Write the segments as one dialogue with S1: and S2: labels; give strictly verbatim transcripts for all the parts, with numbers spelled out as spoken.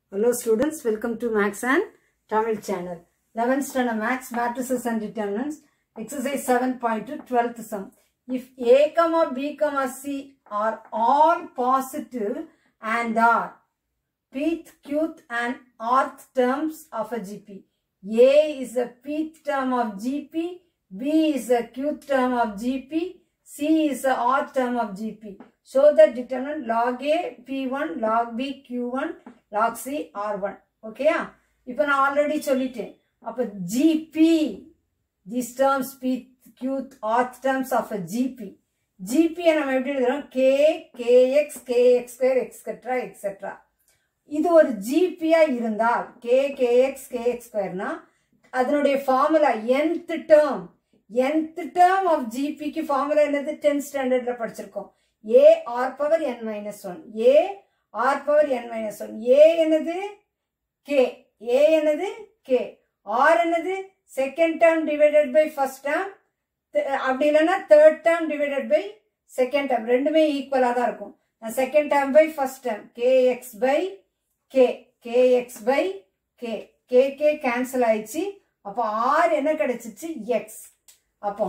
S1: Hello students, welcome to Max and Tamil channel. eleventh standard Max matrices and determinants. Exercise seven point two, twelfth sum. If A, B, C are all positive and are pth, qth and rth terms of a G P. A is a pth term of G P, B is a qth term of G P, C is a rth term of G P. Show the determinant log A P one, log B Q one, log C R one. Okay? Now, I already சொல்லிட்டேன். அப்ப G P, these terms P, Q, rth terms of a G P. G P நம்ம எப்படி எழுதுறோம்? K, Kx, Kx square, et cetera, et cetera. இது ஒரு G P ஆ இருந்தால் K, Kx, Kx square னா அதனுடைய formula nth term, nth term of G P க்கு formula என்னது? tenth standardல படிச்சிருக்கோம். A r power n minus one. A r power n minus one. A என்னது? K. A என்னது? K. R என்னது? second term divided by first term. அப்படி இல்லைன்னா third term divided by second term. ரெண்டுமே ஈக்குவலா தான் இருக்கும். second term by first term. Kx by K. Kx by K. K K cancel ஆயிடுச்சு. அப்போ R என்ன கிடைச்சிச்சு? X. அப்போ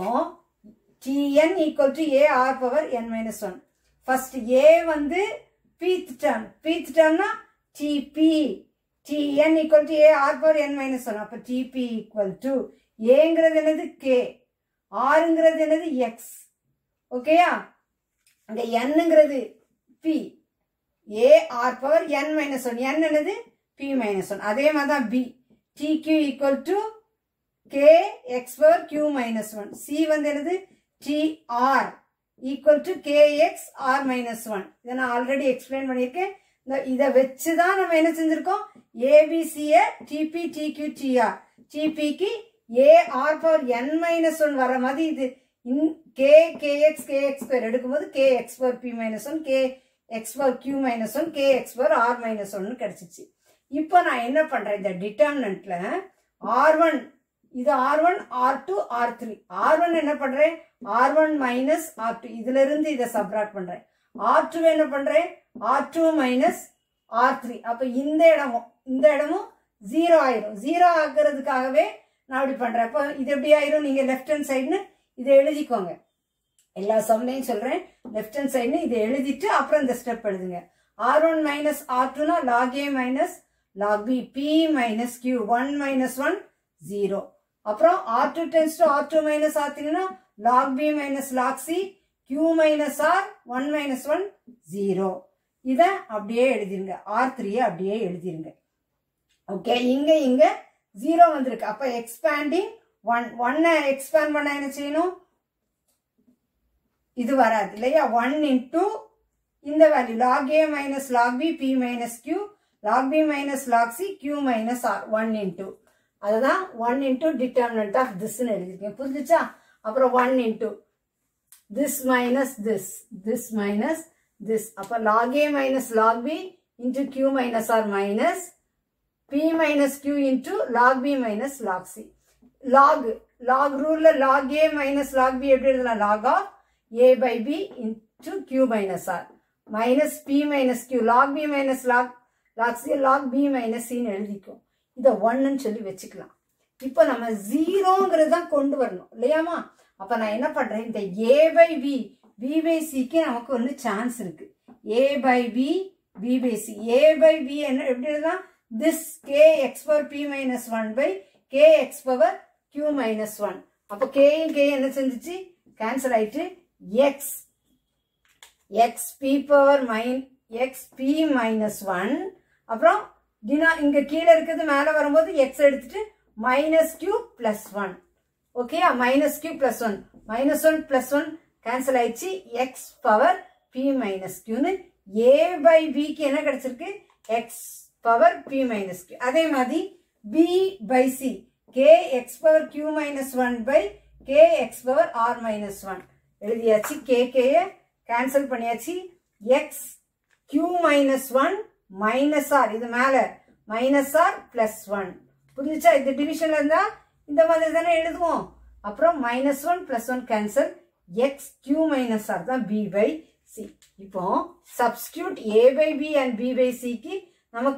S1: Tn equal to A r power n minus one. First A வந்து pth term. Pth term na T P. Tn equal to A r power n minus one. அப்ப T P equal to A ங்கிறது என்னது? K. R ங்கிறது என்னது? X. ஓகேயா? அங்க n ங்கிறது P. A r power n minus one. n என்னது? P minus one. அதே மாதிரி தான் B. Tq equal to K x power Q minus one. C வந்து என்னது? Tr equal to Kx r minus one. இதை நான் ஆல்ரெடி எக்ஸ்பிளைன் பண்ணியிருக்கேன். இதை வச்சு தான் நம்ம என்ன செஞ்சிருக்கோம்? A B C ய T P T Q T R. T P க்கு A r power n minus one வர மாதிரி இது K Kx Kx square எடுக்கும்போது Kx power P minus one, Kx power Q minus one, Kx power r minus one கிடைச்சிச்சு. இப்போ நான் என்ன பண்றேன்? இந்த டிட்டர்மினன்ட்ல R one இது R one, R two, R three. R one என்ன பண்றேன்? R one minus R two. இதுல இருந்து இதை சப்ராக்ட் பண்றேன். R two என்ன பண்றேன்? R two minus R three. அப்ப இந்த இடமும் இந்த இடமும் ஜீரோ ஆயிரும். ஜீரோ ஆக்குறதுக்காகவே நான் அப்படி பண்றேன். அப்ப இது எப்படி ஆயிரும்? நீங்க லெஃப்ட் ஹேண்ட் சைடுன்னு இதை எழுதிக்கோங்க. எல்லா சம்லையும் சொல்றேன். லெஃப்ட் ஹேண்ட் சைடுன்னு இதை எழுதிட்டு அப்புறம் இந்த ஸ்டெப் எழுதுங்க. R one minus R two னா log A minus log B. P minus Q. one minus one, zero. அப்புறம் R two tends to R two minus R three னா log B minus log C. Q minus R. one minus one, zero. இத அப்படியே எழுதிருங்க. R three அப்படியே எழுதிருங்க. Okay, இங்க இங்க zero வந்திருக்கு. அப்ப expanding one. one expand பண்ண என்ன செய்யணும்? இது வராது இல்லையா? one into இந்த value log A minus log B, P minus Q, log B minus log C, Q minus R. one into அதுதான் one into determinant of this ன்னு எழுதிருக்கேன். புரிஞ்சுச்சா? அப்புறம் one into this minus this, this minus this. அப்ப log A minus log B into Q minus R minus P minus Q into log B minus log C. log, log rule log A minus log B எப்படி எழுதலாம்? log of A by B into Q minus R minus P minus Q. log B minus log, log C, log B minus C ன்னு எழுதிக்கும். இதை ஒன்னுன்னு சொல்லி வச்சுக்கலாம். இப்போ நம்ம ஜீரோங்கிறது தான் கொண்டு வரணும் இல்லையாமா? அப்ப நான் என்ன பண்றேன்? இந்த A by B, B by C க்கு நமக்கு ஒன்று சான்ஸ் இருக்கு. A by B, B by C. A by B என்ன எப்படி எழுதலாம்? This K x power P minus one by K x power Q minus one. அப்ப K K என்ன செஞ்சிச்சு? கேன்சல் ஆயிட்டு X X P power min X P minus one. அப்புறம் டினா இங்க கீழே இருக்கிறது மேல வரும்போது x எடுத்துட்டு minus Q plus one. Okay, minus Q plus one. minus one plus one cancel ஆயிடுச்சு. x power P minus Q ன்னு A by B க்கு என்ன கிடைச்சிருக்கு? x power P minus Q. அதே மாதிரி B by C. K x power Q minus one by K x power R minus one. எழுதியாச்சு. K K cancel பண்ணியாச்சு. x Q minus one minus R. இது மேல minus R plus one. புரிஞ்சுச்சா? இந்த டிவிஷன்ல இருந்தா இந்த மாதிரி தானே எழுதுவோம். அப்புறம் minus one plus one cancel. X Q minus R தான் B by C. இப்போ substitute A by B and B by C க்கு நமக்கு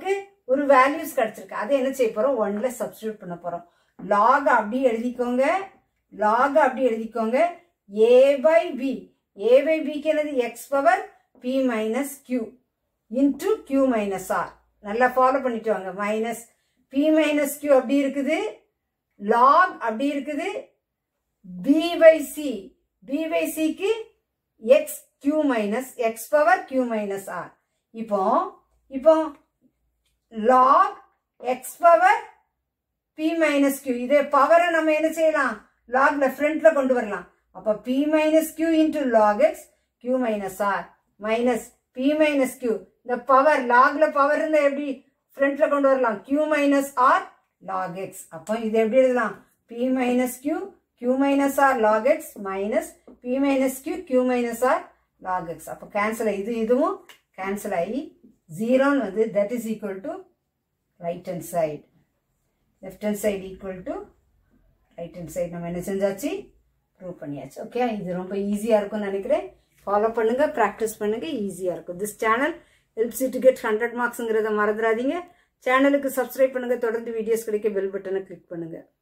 S1: ஒரு வேல்யூஸ் கிடைச்சிருக்கு. அதை என்ன செய்ய போறோம்? ஒன்ல சப்ஸ்டிடியூட் பண்ண போறோம். log அப்படி எழுதிக்கோங்க. log அப்படி எழுதிக்கோங்க. a by b. a by b க்கு என்னது? x power p minus q into q minus r. நல்லா ஃபாலோ பண்ணிட்டு வாங்க. மைனஸ் p minus q அப்படி இருக்குது. log அப்படி இருக்குது. b by c. b by c க்கு x q minus x power q minus r. இப்போ இப்போ log x power p minus q. இதே பவரை நம்ம என்ன செய்யலாம்? logல ஃப்ரண்ட்ல கொண்டு வரலாம். அப்ப p minus q into log x q minus r minus p minus q. இந்த பவர் logல பவர் இருந்தா எப்படி ஃப்ரண்ட்ல கொண்டு வரலாம்? q minus r log x. அப்ப இது எப்படி எழுதலாம்? p minus q q minus r log x minus p minus q q minus r log x. அப்ப கேன்சல் இது இதுவும் கேன்சல் ஆகி zero வந்து that is equal to right hand side. left hand side equal to right hand side. நம்ம என்ன செஞ்சாச்சு? Prove பண்ணியாச்சு. Okay, இது ரொம்ப ஈஸியா இருக்கும்னு நினைக்கிறேன். ஃபாலோ பண்ணுங்க, பிராக்டிஸ் பண்ணுங்க, ஈஸியா இருக்கும். This channel helps you to get hundred மார்க்ஸ்ங்கிறத மறந்துடாதீங்க. சேனலுக்கு சப்ஸ்கிரைப் பண்ணுங்க. தொடர்ந்து வீடியோஸ் கிடைக்க பெல் பட்டனை கிளிக் பண்ணுங்க.